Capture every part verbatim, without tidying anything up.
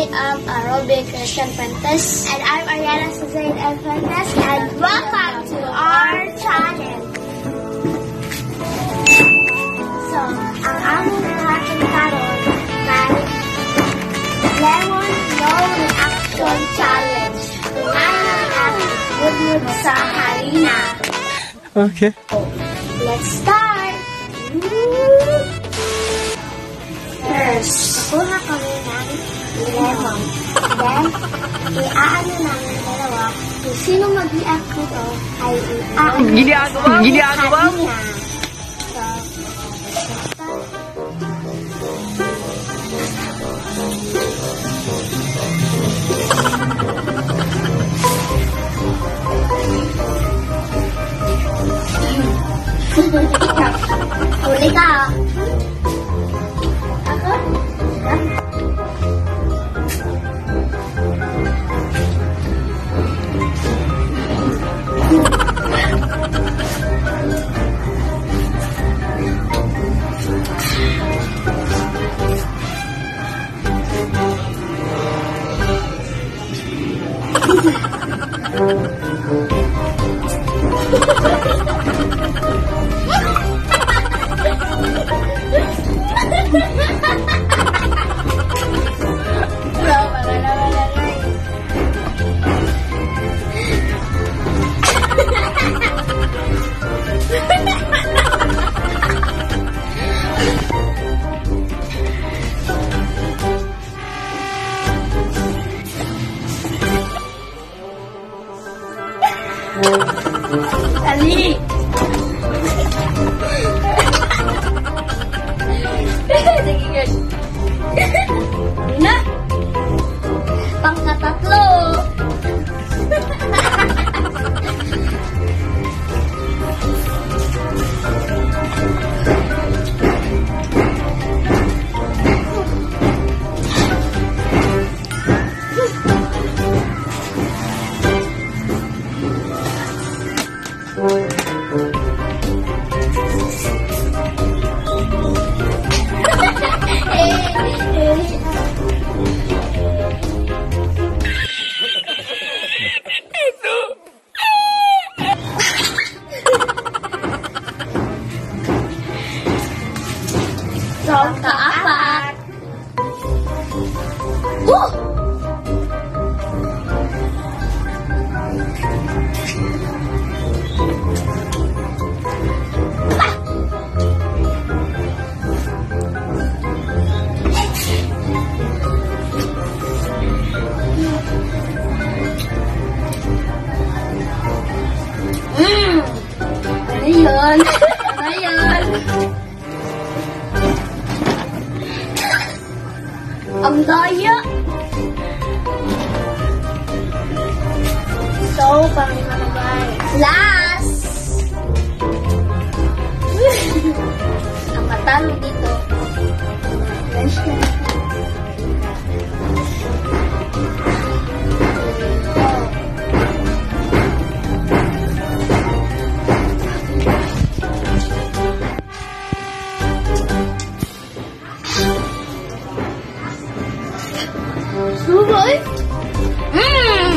am Aerobic Christian Fuentes. And I'm Ariana Suzanne Fuentes. And welcome to our channel. So, ang aming natin karon ay Lemon No Reaction Challenge. Ngayon ang budmud sa harina. Okay. Let's start! First, kuha kami ng lemon. Then, iaano namin dalawa kung sino mag-react nito ay iaano Ginagawa? Ginagawa? niya. So, huli ka. Ako? Dali! Sige, good. Na! Pangkatatlo. Round keempat. Uh! Hmm. Ano yun? Ano yun? Ang daya. So, parang ano guys. Last! Ang matalo dito. Suboy? Mmm!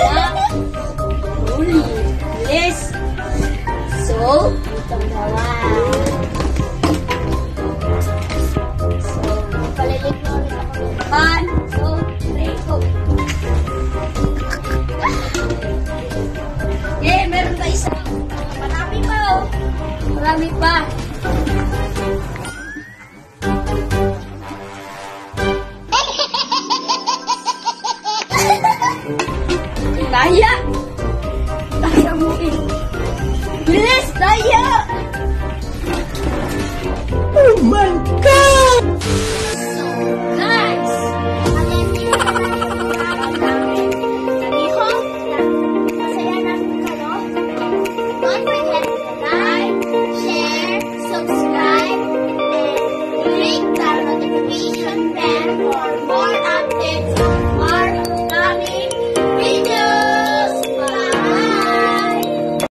Huli. Yes! So, itong dawa. So, palilit mo ulit ako. One, two, three, go! Yeah, meron pa isa. Marami pa oh. Marami pa. Daya! Daya mo eh! Bilis! Daya!